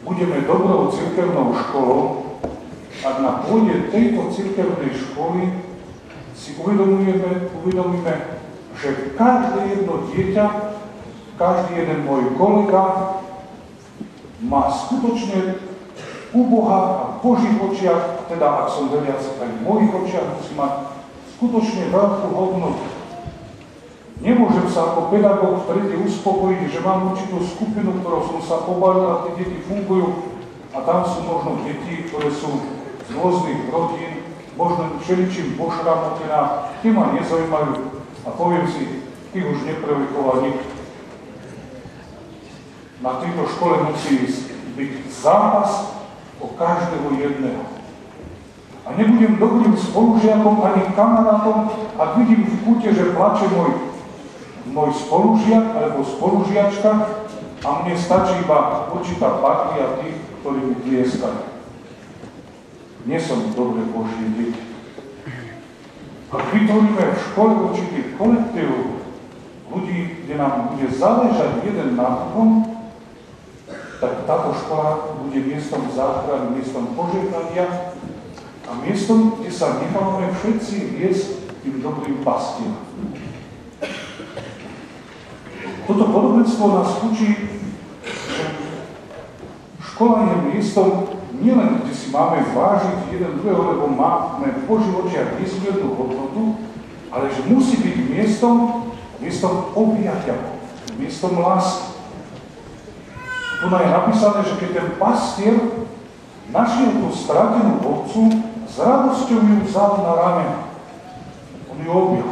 budeme dobrou cirkevnou školou, ak na pôde tejto cirkevnej školy si uvedomíme, že každé jedno dieťa, každý jeden môj kolega má skutočne u Boha a v Božích očiach, teda ak som veriaci, aj v mojich očiach musí mať skutočne veľkú hodnotu. Nemôžem sa ako pedagóg v triede uspokojiť, že mám určitú skupinu, ktorou som sa pobalil a tie deti fungujú a tam sú možno deti, ktoré sú z rôznych rodín, možno všeličím pošramotená, tie ma nezaujímajú a poviem si, ty už neprevychoval nikto. Na tejto škole musí byť zápas o každého jedného. A nebudem dobrým spolužiakom ani kamarátom, ak vidím v kúte, že plače môj spolužiak alebo spolužiačka a mne stačí iba určitá partia tých, ktorí mi tlieskajú. Nie som dobre Božie dieťa. Ak vytvoríme v škole určitý kolektív ľudí, kde nám bude záležať jeden na druhom, tak táto škola bude miestom záchrany, miestom požehnania a miestom, kde sa necháme všetci viesť tým dobrým pastierom. Toto podobenstvo nás učí, že škola je miestom nielen, kde si máme vážiť jeden druhého, lebo máme v Božích očiach nesmiernu hodnotu, ale že musí byť miestom objatia, miestom lásky. Tu je napísané, že keď ten pastier našiel tú stratenú ovcu, s radosťou ju vzal na rameno. On ju objal.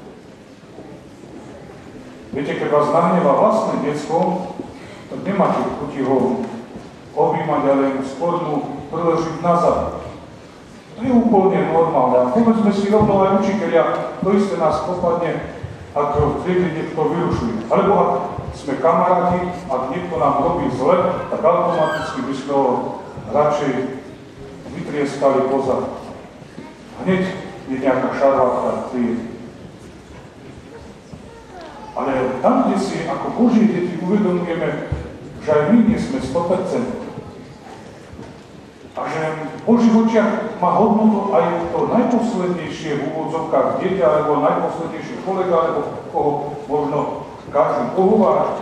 Viete, keď vás nahnevá vlastné detstvo, tak nemáte chuti ho objímať, ale skôr mu priležiť nazad. To je úplne normálne. A povedzme si rovno aj učiteľia, to isté nás popadne, ak v triede niekto vyrušuje. Alebo ak sme kamaráti, ak niekto nám robí zle, tak automaticky by sme ho radšej vytrieskali pozad. Hneď je nejaká šarvátka v triede. Ale tam, kde si ako Božie deti uvedomujeme, že aj my nie sme 100%. A že v Božích očiach má hodnotu aj to najposlednejšie v úvodzovkách dieťa, alebo najposlednejšie kolega, alebo koho možno každý pohovára.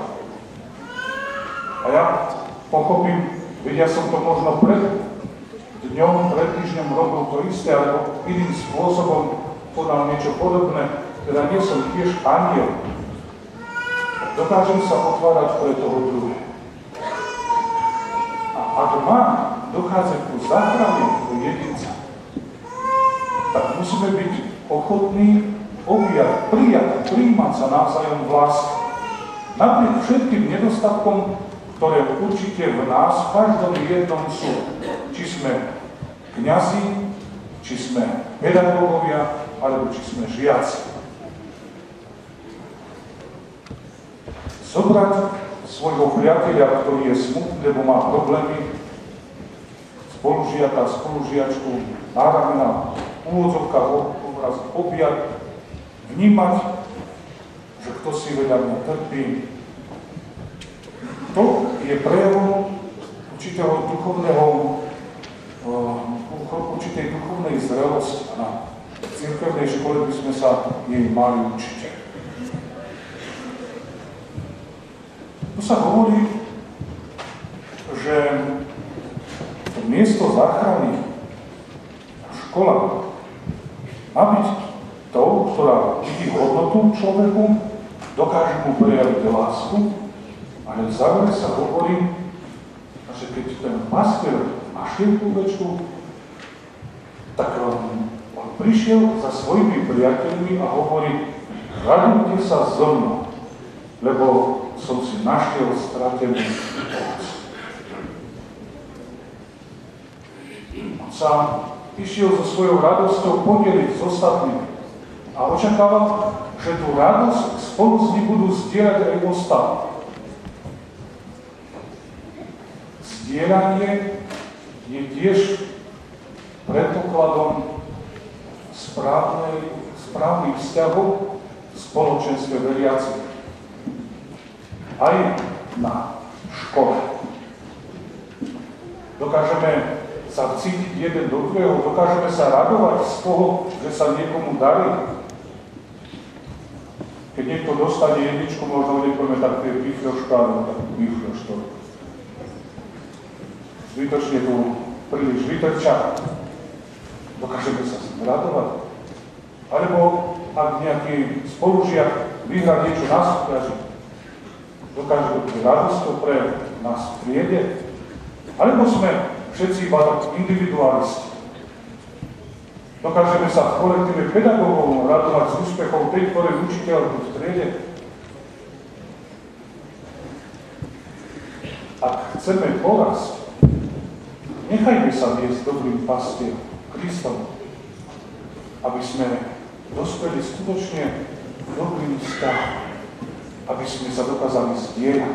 A ja pochopím, veď ja som to možno pred týždňom robil to isté, alebo iným spôsobom podal niečo podobné, teda nie som tiež anjel. Dokážem sa otvárať pre toho druhého. A ak má dochádzať ku záchrane do jedinca, tak musíme byť ochotní objať, prijať, prijímať sa navzájom v láske. Napriek všetkým nedostatkom, ktoré určite v nás, v každom jednom sú. Či sme kňazi, či sme pedagógovia, alebo či sme žiaci. Zobrať svojho priateľa, ktorý je smutný, lebo má problémy, spolužiaka, spolužiačku, na ramena, úvodzovka obraz objať, vnímať, že kto si veľa mňa trpí. To je prejavom určitej duchovnej zrelosti. Na cirkevnej škole by sme sa jej mali učiť. Tu sa hovorí, že to miesto záchrany, škola, má byť tou, ktorá vidí hodnotu človeku, dokáže mu prejaviť lásku, ale v závere sa hovorí, že keď ten pastier našiel tú ovečku, tak on prišiel za svojimi priateľmi a hovorí, radujte sa so mnou, lebo som si našiel stratenú ovcu. On sa išiel so svojou radosťou podeliť s ostatnými a očakával, že tú radosť spolu s ním budú zdieľať aj ostatní. Zdieľanie je tiež predpokladom správnych vzťahov v spoločenstve veriacich. Aj na škole. dokážeme sa cítiť jeden do druhého, dokážeme sa radovať z toho, že sa niekomu darí. Keď niekto dostane jedničku, možno nepovieme tak, to je bifľoška, alebo tak bifľoška. Zbytočne tu príliš vytrča. Dokážeme sa s tým radovať. Alebo ak nejaký spolužiak vyhrá niečo na súťaži, dokáže to byť radosťou pre nás v triede. Alebo sme všetci iba tak individualisti. Dokážeme sa v kolektíve pedagógov radovať z úspechov tej, ktorej učiteľ v triede. Ak chceme porásť, nechajme sa viesť dobrým pastierom, Kristom, aby sme dospeli skutočne dobrým vzťahom, aby sme sa dokázali zdieľať.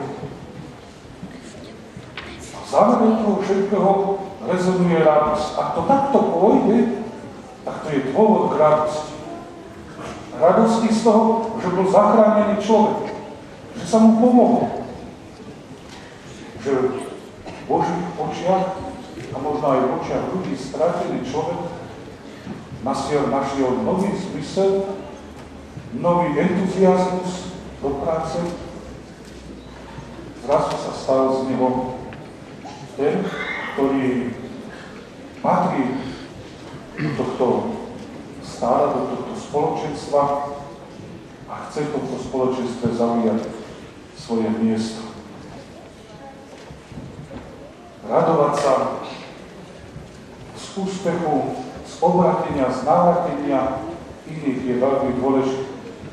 A v závere toho všetkého rezonuje radosť. Ak to takto pôjde, tak to je dôvod k radosti. Radosti z toho, že bol zachránený človek, že sa mu pomohlo, že v Božích očiach a možno aj v očiach ľudí stratený človek našiel nový zmysel, nový entuziazmus do práce. Zrazu sa stal z neho ten, ktorý patrí do tohto stáda, do tohto spoločenstva a chce v tomto spoločenstve zaujať svoje miesto. Radovať sa z úspechu, z obratenia, z návratenia iných je veľmi dôležité.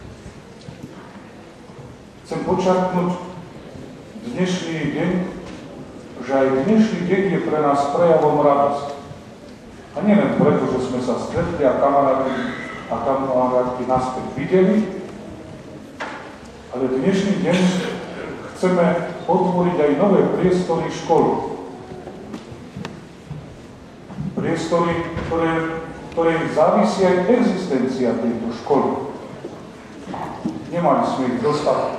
Chcem počarknúť dnešný deň, že aj dnešný deň je pre nás prejavom radosti. A nie len preto, že sme sa stretli a kamarátky naspäť videli, ale dnešný deň chceme otvoriť aj nové priestory školy. Priestory, ktoré závisí aj existencia tejto školy. Nemali sme ich dostatok.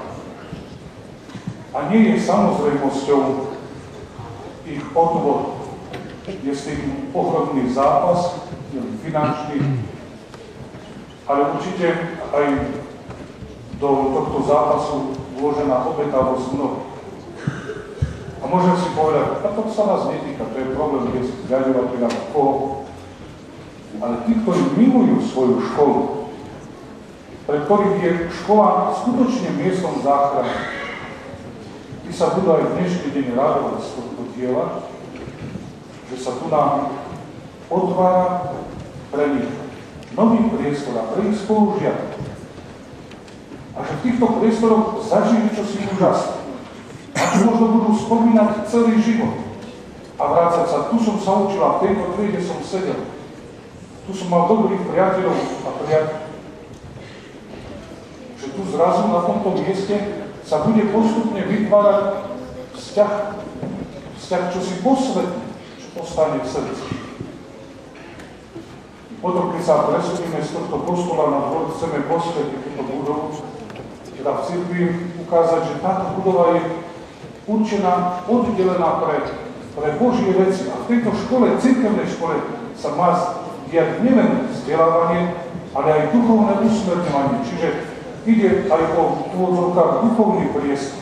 A nie je samozrejmosťou ich odvod. Je s tým ohromný zápas, finančný, ale určite aj do tohto zápasu vložená obetavosť mnohých. A môžem si povedať, a to sa nás netýka, to je problém, kde si zriaďovateľa koho. Ale tí, ktorí milujú svoju školu, pre ktorých je škola skutočne miestom záchrany, tí sa budú aj v dnešný deň radovať z tohto diela, že sa tu nám otvára pre nich nový priestor a pre ich spolužiakov. A že v týchto priestoroch zažijú čosi úžasné. A čo možno budú spomínať celý život. A vrácať sa, tu som sa učila, v tejto triede som sedel. Tu som mal dobrých priateľov a priateľov. Že tu zrazu na tomto mieste sa bude postupne vytvárať vzťah čosi posvetné, čo postane v srdci. Potom, keď sa presunieme z tohto kostola na dvor, chceme posvetliť túto budovu, teda v cirkvi ukázať, že táto budova je určená, oddelená pre Božie veci. A v tejto škole, cirkevnej škole, sa má diať nielen vzdelávanie, ale aj duchovné usmerňovanie. Čiže ide aj o úvodzovkách duchovný priestor.